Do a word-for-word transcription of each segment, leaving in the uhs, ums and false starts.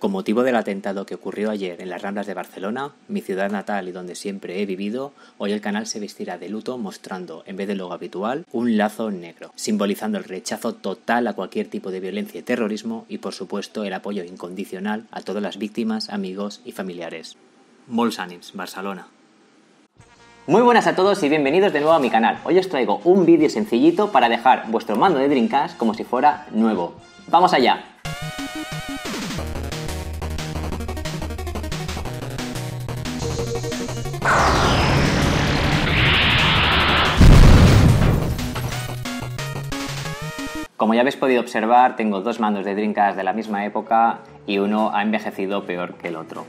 Con motivo del atentado que ocurrió ayer en las Ramblas de Barcelona, mi ciudad natal y donde siempre he vivido, hoy el canal se vestirá de luto mostrando, en vez del logo habitual, un lazo negro, simbolizando el rechazo total a cualquier tipo de violencia y terrorismo y, por supuesto, el apoyo incondicional a todas las víctimas, amigos y familiares. Molts ànims, Barcelona. Muy buenas a todos y bienvenidos de nuevo a mi canal. Hoy os traigo un vídeo sencillito para dejar vuestro mando de Dreamcast como si fuera nuevo. ¡Vamos allá! Como ya habéis podido observar, tengo dos mandos de Dreamcast de la misma época y uno ha envejecido peor que el otro.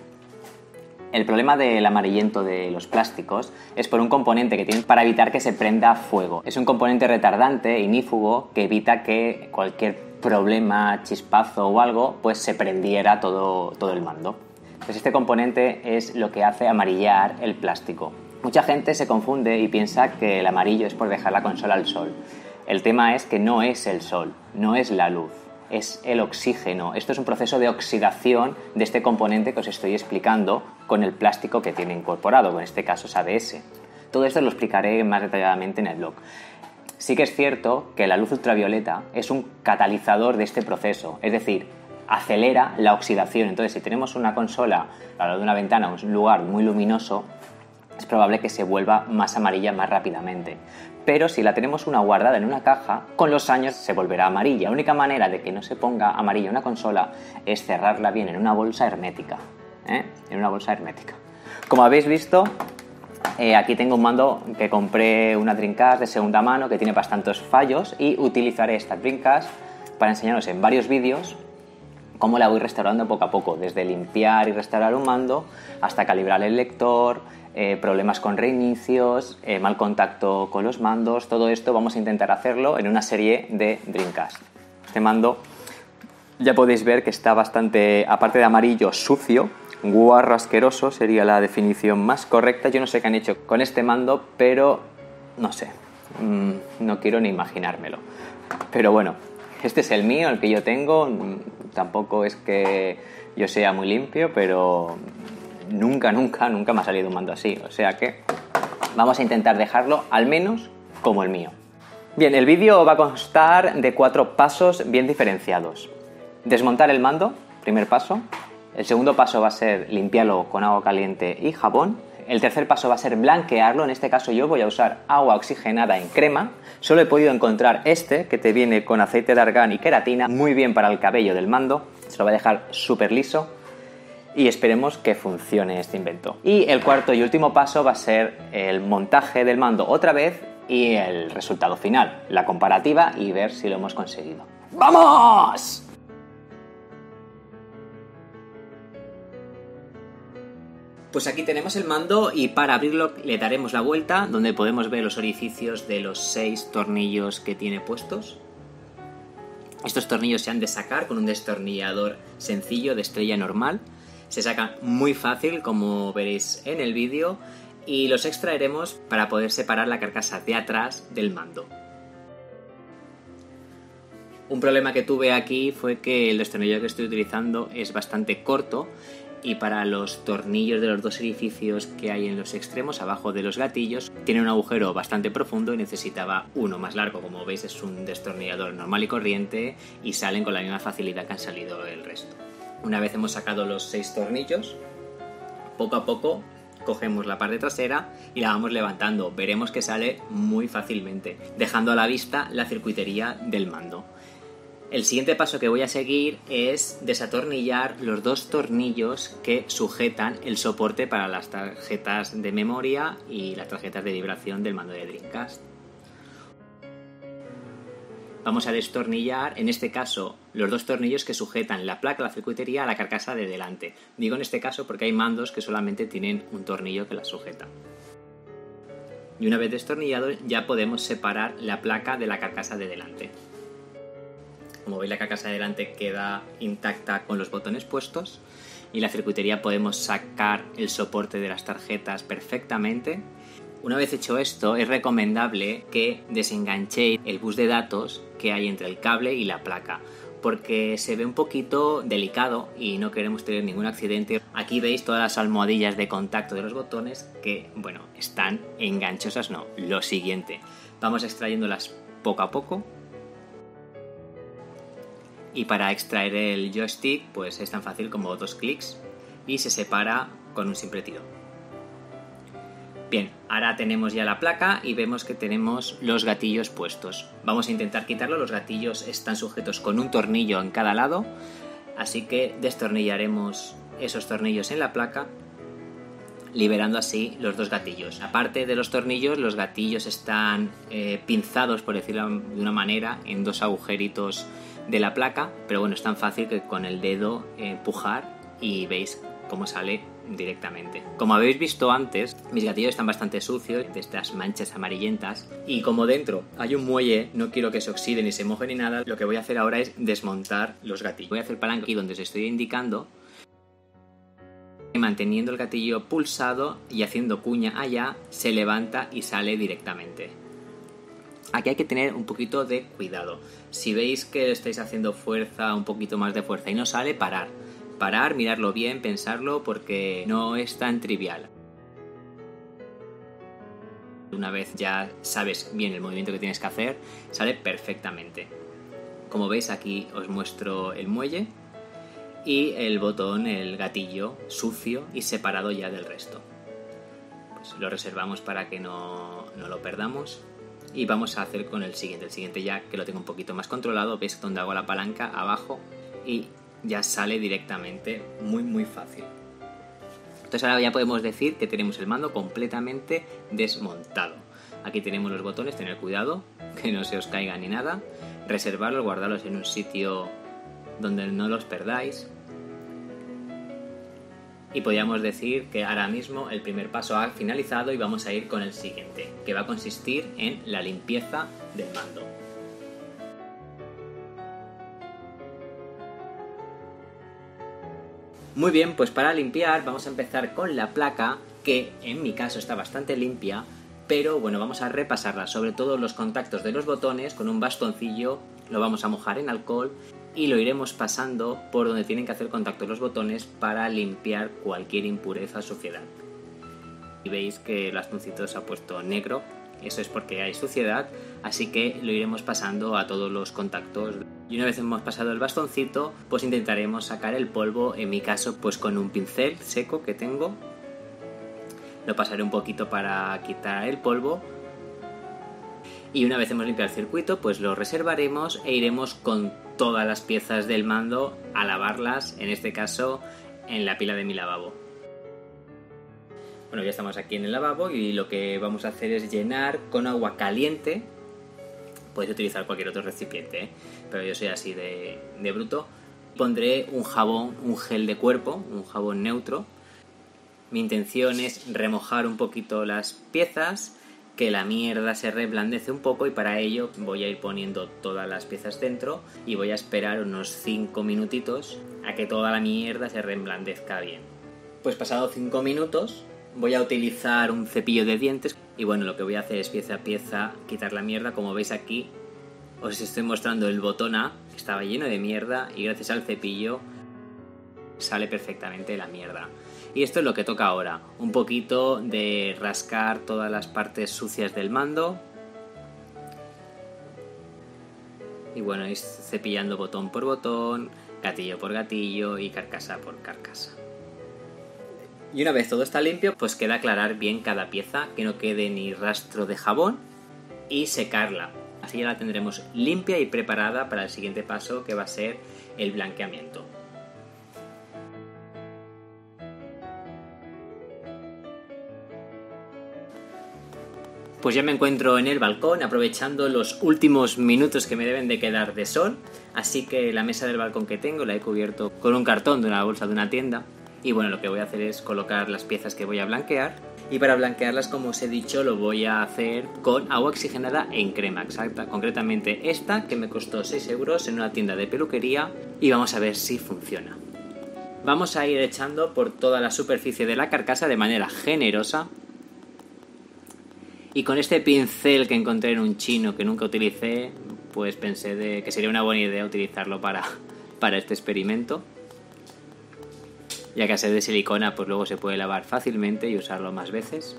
El problema del amarillento de los plásticos es por un componente que tienen para evitar que se prenda fuego. Es un componente retardante, ignífugo, que evita que cualquier problema, chispazo o algo, pues se prendiera todo, todo el mando. Pues este componente es lo que hace amarillar el plástico. Mucha gente se confunde y piensa que el amarillo es por dejar la consola al sol. El tema es que no es el sol, no es la luz, es el oxígeno. Esto es un proceso de oxidación de este componente que os estoy explicando con el plástico que tiene incorporado, en este caso es A B S. Todo esto lo explicaré más detalladamente en el blog. Sí que es cierto que la luz ultravioleta es un catalizador de este proceso, es decir, acelera la oxidación. Entonces, si tenemos una consola al lado de una ventana, un lugar muy luminoso, es probable que se vuelva más amarilla más rápidamente. Pero si la tenemos una guardada en una caja, con los años se volverá amarilla. La única manera de que no se ponga amarilla una consola es cerrarla bien en una bolsa hermética. ¿eh? En una bolsa hermética. Como habéis visto, eh, aquí tengo un mando que compré, una Dreamcast de segunda mano, que tiene bastantes fallos, y utilizaré esta Dreamcast para enseñaros en varios vídeos cómo la voy restaurando poco a poco, desde limpiar y restaurar un mando hasta calibrar el lector, eh, problemas con reinicios, eh, mal contacto con los mandos. Todo esto vamos a intentar hacerlo en una serie de Dreamcast. Este mando ya podéis ver que está bastante, aparte de amarillo, sucio, guarro asqueroso sería la definición más correcta. Yo no sé qué han hecho con este mando, pero no sé, mmm, no quiero ni imaginármelo. Pero bueno, este es el mío, el que yo tengo. Tampoco es que yo sea muy limpio, pero nunca, nunca, nunca me ha salido un mando así. O sea que vamos a intentar dejarlo al menos como el mío. Bien, el vídeo va a constar de cuatro pasos bien diferenciados. Desmontar el mando, primer paso. El segundo paso va a ser limpiarlo con agua caliente y jabón. El tercer paso va a ser blanquearlo. En este caso yo voy a usar agua oxigenada en crema. Solo he podido encontrar este, que te viene con aceite de argán y queratina, muy bien para el cabello del mando. Se lo voy a dejar súper liso y esperemos que funcione este invento. Y el cuarto y último paso va a ser el montaje del mando otra vez y el resultado final, la comparativa y ver si lo hemos conseguido. ¡Vamos! Pues aquí tenemos el mando y para abrirlo le daremos la vuelta, donde podemos ver los orificios de los seis tornillos que tiene puestos. Estos tornillos se han de sacar con un destornillador sencillo de estrella normal. Se sacan muy fácil, como veréis en el vídeo, y los extraeremos para poder separar la carcasa de atrás del mando. Un problema que tuve aquí fue que el destornillador que estoy utilizando es bastante corto, y para los tornillos de los dos orificios que hay en los extremos, abajo de los gatillos, tiene un agujero bastante profundo y necesitaba uno más largo. Como veis, es un destornillador normal y corriente y salen con la misma facilidad que han salido el resto. Una vez hemos sacado los seis tornillos, poco a poco cogemos la parte trasera y la vamos levantando. Veremos que sale muy fácilmente, dejando a la vista la circuitería del mando. El siguiente paso que voy a seguir es desatornillar los dos tornillos que sujetan el soporte para las tarjetas de memoria y las tarjetas de vibración del mando de Dreamcast. Vamos a destornillar, en este caso, los dos tornillos que sujetan la placa, la circuitería, a la carcasa de delante. Digo en este caso porque hay mandos que solamente tienen un tornillo que la sujeta. Y una vez destornillado ya podemos separar la placa de la carcasa de delante. Como veis, la carcasa de delante queda intacta con los botones puestos y la circuitería podemos sacar el soporte de las tarjetas perfectamente. Una vez hecho esto, es recomendable que desenganchéis el bus de datos que hay entre el cable y la placa, porque se ve un poquito delicado y no queremos tener ningún accidente. Aquí veis todas las almohadillas de contacto de los botones que, bueno, están enganchosas, no. Lo siguiente, vamos extrayéndolas poco a poco. Y para extraer el joystick, pues es tan fácil como dos clics y se separa con un simple tiro. Bien, ahora tenemos ya la placa y vemos que tenemos los gatillos puestos. Vamos a intentar quitarlo, los gatillos están sujetos con un tornillo en cada lado, así que destornillaremos esos tornillos en la placa, liberando así los dos gatillos. Aparte de los tornillos, los gatillos están eh, pinzados, por decirlo de una manera, en dos agujeritos de la placa, pero bueno, es tan fácil que con el dedo eh, empujar y veis cómo sale directamente. Como habéis visto antes, mis gatillos están bastante sucios, de estas manchas amarillentas, y como dentro hay un muelle, no quiero que se oxide ni se moje ni nada, lo que voy a hacer ahora es desmontar los gatillos. Voy a hacer palanca aquí donde os estoy indicando, manteniendo el gatillo pulsado y haciendo cuña allá, se levanta y sale directamente. Aquí hay que tener un poquito de cuidado. Si veis que estáis haciendo fuerza, un poquito más de fuerza y no sale, parar. Parar, mirarlo bien, pensarlo, porque no es tan trivial. Una vez ya sabes bien el movimiento que tienes que hacer, sale perfectamente. Como veis, aquí os muestro el muelle y el botón, el gatillo sucio y separado ya del resto. Pues lo reservamos para que no, no lo perdamos. Y vamos a hacer con el siguiente. El siguiente ya que lo tengo un poquito más controlado, veis donde hago la palanca abajo y ya sale directamente, muy muy fácil. Entonces ahora ya podemos decir que tenemos el mando completamente desmontado. Aquí tenemos los botones, tener cuidado que no se os caigan ni nada, reservarlos, guardarlos en un sitio donde no los perdáis. Y podríamos decir que ahora mismo el primer paso ha finalizado y vamos a ir con el siguiente, que va a consistir en la limpieza del mando. Muy bien, pues para limpiar vamos a empezar con la placa, que en mi caso está bastante limpia, pero bueno, vamos a repasarla, sobre todo los contactos de los botones, con un bastoncillo lo vamos a mojar en alcohol y lo iremos pasando por donde tienen que hacer contacto los botones para limpiar cualquier impureza o suciedad. Y veis que el bastoncito se ha puesto negro, eso es porque hay suciedad, así que lo iremos pasando a todos los contactos. Y una vez hemos pasado el bastoncito, pues intentaremos sacar el polvo, en mi caso pues con un pincel seco que tengo. Lo pasaré un poquito para quitar el polvo. Y una vez hemos limpiado el circuito, pues lo reservaremos e iremos con todas las piezas del mando a lavarlas, en este caso en la pila de mi lavabo. Bueno, ya estamos aquí en el lavabo y lo que vamos a hacer es llenar con agua caliente. Podéis utilizar cualquier otro recipiente, ¿eh? Pero yo soy así de, de bruto. Pondré un jabón, un gel de cuerpo, un jabón neutro. Mi intención es remojar un poquito las piezas, que la mierda se reblandece un poco, y para ello voy a ir poniendo todas las piezas dentro y voy a esperar unos cinco minutitos a que toda la mierda se reblandezca bien. Pues pasados cinco minutos voy a utilizar un cepillo de dientes y bueno, lo que voy a hacer es pieza a pieza quitar la mierda. Como veis aquí os estoy mostrando el botón A, que estaba lleno de mierda, y gracias al cepillo sale perfectamente la mierda. Y esto es lo que toca ahora, un poquito de rascar todas las partes sucias del mando. Y bueno, ir cepillando botón por botón, gatillo por gatillo y carcasa por carcasa. Y una vez todo está limpio, pues queda aclarar bien cada pieza, que no quede ni rastro de jabón, y secarla. Así ya la tendremos limpia y preparada para el siguiente paso, que va a ser el blanqueamiento. Pues ya me encuentro en el balcón, aprovechando los últimos minutos que me deben de quedar de sol, así que la mesa del balcón que tengo la he cubierto con un cartón de una bolsa de una tienda. Y bueno, lo que voy a hacer es colocar las piezas que voy a blanquear, y para blanquearlas, como os he dicho, lo voy a hacer con agua oxigenada en crema exacta, concretamente esta, que me costó seis euros en una tienda de peluquería, y vamos a ver si funciona. Vamos a ir echando por toda la superficie de la carcasa de manera generosa. Y con este pincel que encontré en un chino que nunca utilicé, pues pensé de que sería una buena idea utilizarlo para, para este experimento, ya que al ser de silicona pues luego se puede lavar fácilmente y usarlo más veces.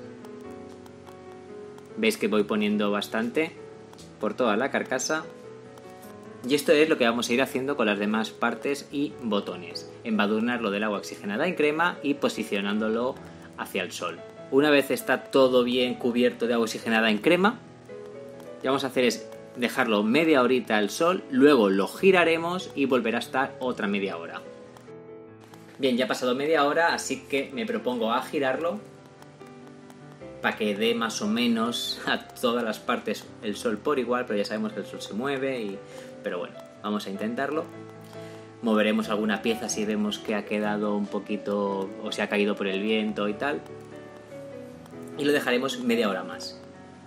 Veis que voy poniendo bastante por toda la carcasa. Y esto es lo que vamos a ir haciendo con las demás partes y botones. Embadurnarlo del agua oxigenada en crema y posicionándolo hacia el sol. Una vez está todo bien cubierto de agua oxigenada en crema, lo que vamos a hacer es dejarlo media horita al sol, luego lo giraremos y volverá a estar otra media hora. Bien, ya ha pasado media hora, así que me propongo a girarlo para que dé más o menos a todas las partes el sol por igual, pero ya sabemos que el sol se mueve, y... pero bueno, vamos a intentarlo. Moveremos alguna pieza si vemos que ha quedado un poquito o se ha caído por el viento y tal. Y lo dejaremos media hora más.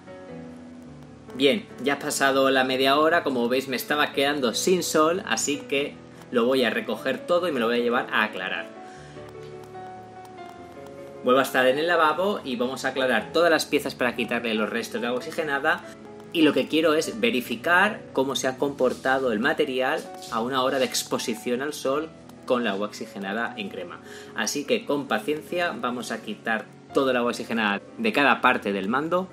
Bien, ya ha pasado la media hora, como veis me estaba quedando sin sol, así que lo voy a recoger todo y me lo voy a llevar a aclarar. Vuelvo a estar en el lavabo y vamos a aclarar todas las piezas para quitarle los restos de agua oxigenada, y lo que quiero es verificar cómo se ha comportado el material a una hora de exposición al sol con la agua oxigenada en crema. Así que con paciencia vamos a quitar todo el agua oxigenada de cada parte del mando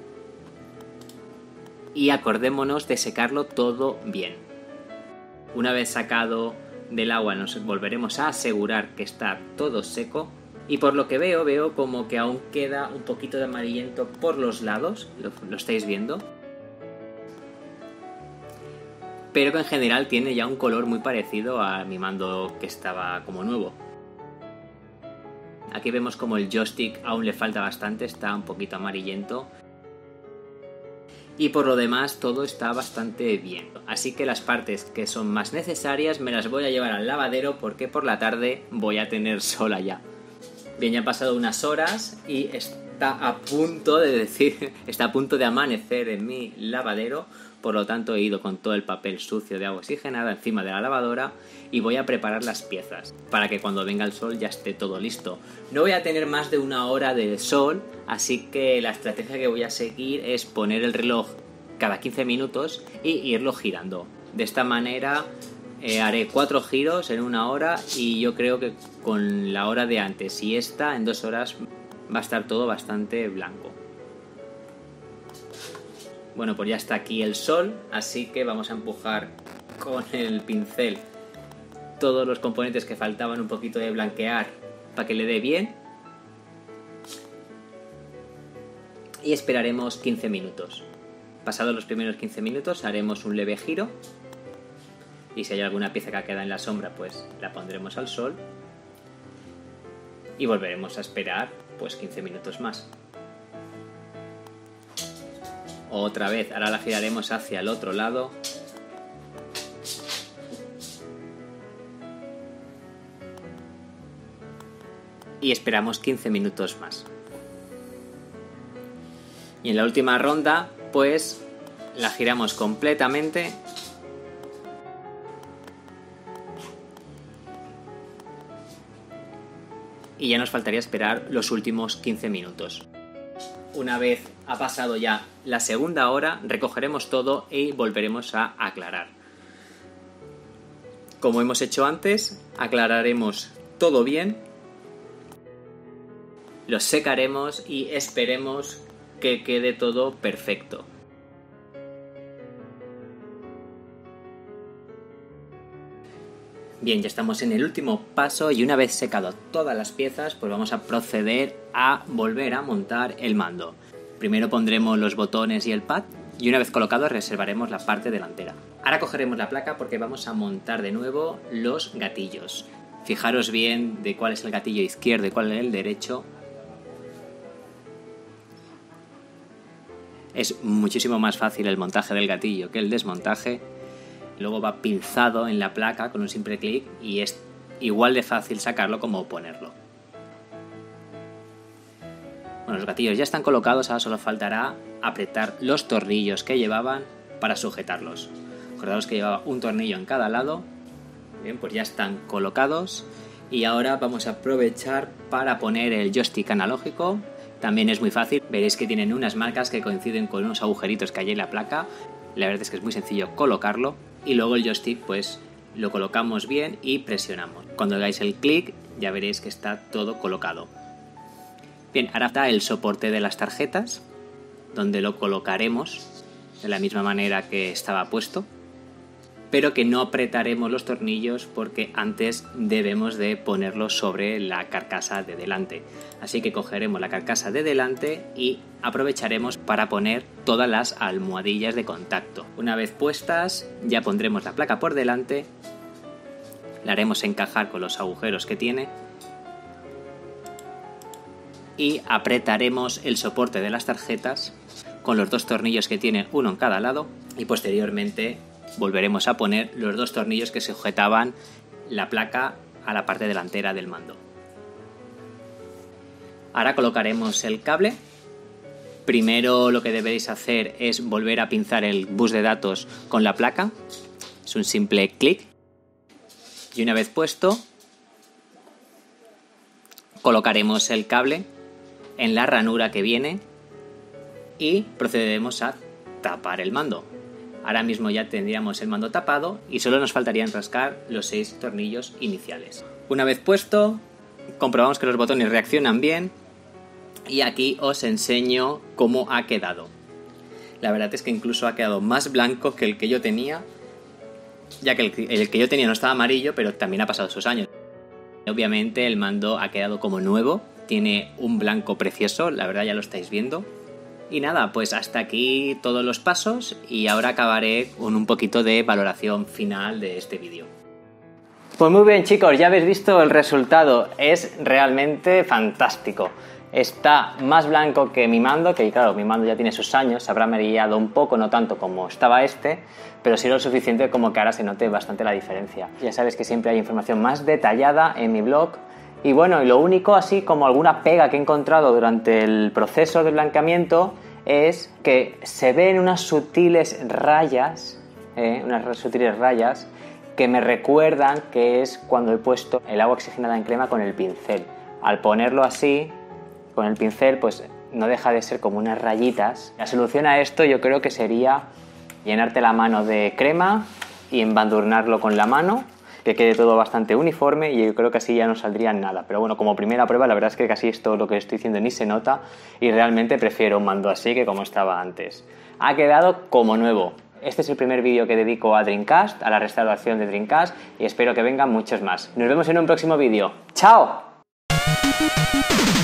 y acordémonos de secarlo todo bien. Una vez sacado del agua nos volveremos a asegurar que está todo seco. Y por lo que veo, veo como que aún queda un poquito de amarillento por los lados, lo, lo estáis viendo. Pero que en general tiene ya un color muy parecido a mi mando que estaba como nuevo. Aquí vemos como el joystick aún le falta bastante, está un poquito amarillento. Y por lo demás todo está bastante bien. Así que las partes que son más necesarias me las voy a llevar al lavadero porque por la tarde voy a tener sol allá. Bien, ya han pasado unas horas y está a punto de decir, está a punto de amanecer en mi lavadero, por lo tanto he ido con todo el papel sucio de agua oxigenada encima de la lavadora y voy a preparar las piezas para que cuando venga el sol ya esté todo listo. No voy a tener más de una hora de sol, así que la estrategia que voy a seguir es poner el reloj cada quince minutos y irlo girando. De esta manera Eh, haré cuatro giros en una hora y yo creo que con la hora de antes y esta en dos horas va a estar todo bastante blanco. Bueno, pues ya está aquí el sol, así que vamos a empujar con el pincel todos los componentes que faltaban un poquito de blanquear para que le dé bien. Y esperaremos quince minutos. Pasados los primeros quince minutos haremos un leve giro. Y si hay alguna pieza que queda en la sombra, pues la pondremos al sol. Y volveremos a esperar pues quince minutos más. Otra vez, ahora la giraremos hacia el otro lado. Y esperamos quince minutos más. Y en la última ronda, pues la giramos completamente. Y ya nos faltaría esperar los últimos quince minutos. Una vez ha pasado ya la segunda hora, recogeremos todo y volveremos a aclarar. Como hemos hecho antes, aclararemos todo bien, los secaremos y esperemos que quede todo perfecto. Bien, ya estamos en el último paso y una vez secado todas las piezas, pues vamos a proceder a volver a montar el mando. Primero pondremos los botones y el pad y una vez colocados reservaremos la parte delantera. Ahora cogeremos la placa porque vamos a montar de nuevo los gatillos. Fijaros bien de cuál es el gatillo izquierdo y cuál es el derecho. Es muchísimo más fácil el montaje del gatillo que el desmontaje. Luego va pinzado en la placa con un simple clic y es igual de fácil sacarlo como ponerlo. Bueno, los gatillos ya están colocados, ahora solo faltará apretar los tornillos que llevaban para sujetarlos. Acordaos que llevaba un tornillo en cada lado. Bien, pues ya están colocados y ahora vamos a aprovechar para poner el joystick analógico. También es muy fácil, veréis que tienen unas marcas que coinciden con unos agujeritos que hay en la placa. La verdad es que es muy sencillo colocarlo y luego el joystick pues lo colocamos bien y presionamos. Cuando hagáis el clic ya veréis que está todo colocado. Bien, ahora está el soporte de las tarjetas, donde lo colocaremos de la misma manera que estaba puesto, pero que no apretaremos los tornillos porque antes debemos de ponerlos sobre la carcasa de delante. Así que cogeremos la carcasa de delante y aprovecharemos para poner todas las almohadillas de contacto. Una vez puestas ya pondremos la placa por delante, la haremos encajar con los agujeros que tiene y apretaremos el soporte de las tarjetas con los dos tornillos que tiene, uno en cada lado, y posteriormente volveremos a poner los dos tornillos que sujetaban la placa a la parte delantera del mando. Ahora colocaremos el cable. Primero lo que deberéis hacer es volver a pinzar el bus de datos con la placa. Es un simple clic. Y una vez puesto, colocaremos el cable en la ranura que viene y procederemos a tapar el mando. Ahora mismo ya tendríamos el mando tapado y solo nos faltaría enrascar los seis tornillos iniciales. Una vez puesto, comprobamos que los botones reaccionan bien y aquí os enseño cómo ha quedado. La verdad es que incluso ha quedado más blanco que el que yo tenía, ya que el, el que yo tenía no estaba amarillo, pero también ha pasado sus años. Obviamente el mando ha quedado como nuevo, tiene un blanco precioso, la verdad ya lo estáis viendo. Y nada, pues hasta aquí todos los pasos y ahora acabaré con un poquito de valoración final de este vídeo. Pues muy bien chicos, ya habéis visto el resultado, es realmente fantástico. Está más blanco que mi mando, que claro, mi mando ya tiene sus años, se habrá amarillado un poco, no tanto como estaba este, pero sí lo suficiente como que ahora se note bastante la diferencia. Ya sabes que siempre hay información más detallada en mi blog. Y bueno, y lo único así como alguna pega que he encontrado durante el proceso de blanqueamiento es que se ven unas sutiles rayas, eh, unas sutiles rayas que me recuerdan que es cuando he puesto el agua oxigenada en crema con el pincel. Al ponerlo así, con el pincel, pues no deja de ser como unas rayitas. La solución a esto yo creo que sería llenarte la mano de crema y embadurnarlo con la mano, que quede todo bastante uniforme y yo creo que así ya no saldría nada. Pero bueno, como primera prueba la verdad es que casi esto lo que estoy diciendo ni se nota y realmente prefiero un mando así que como estaba antes. Ha quedado como nuevo. Este es el primer vídeo que dedico a Dreamcast, a la restauración de Dreamcast y espero que vengan muchos más. Nos vemos en un próximo vídeo. ¡Chao!